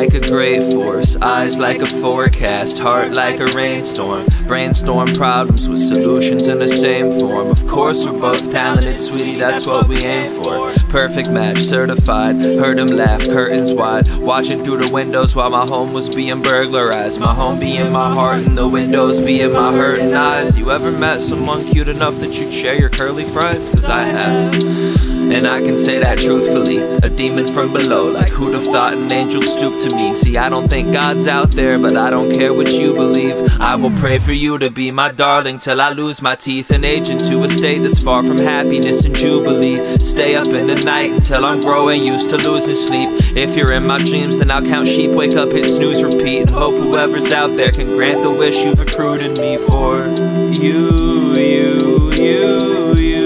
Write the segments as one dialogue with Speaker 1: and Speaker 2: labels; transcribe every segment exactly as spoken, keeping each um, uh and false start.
Speaker 1: like a great force, eyes like a forecast, heart like a rainstorm. Brainstorm problems with solutions in the same form. Of course we're both talented, sweetie, that's what we aim for. Perfect match, certified, heard him laugh, curtains wide, watching through the windows while my home was being burglarized. My home being my heart and the windows being my hurting eyes. You ever met someone cute enough that you'd share your curly fries? Cause I have, and I can say that truthfully. A demon from below, like who'd have thought an angel stooped to me. See, I don't think God's out there, but I don't care what you believe. I will pray for you to be my darling till I lose my teeth and age into a state that's far from happiness and jubilee. Stay up in the night until I'm growing used to losing sleep. If you're in my dreams, then I'll count sheep, wake up, hit snooze, repeat, and hope whoever's out there can grant the wish you've accrued in me for you, you, you, you.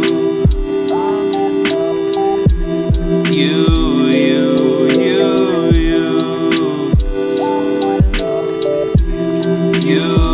Speaker 1: You, you, you, you, you.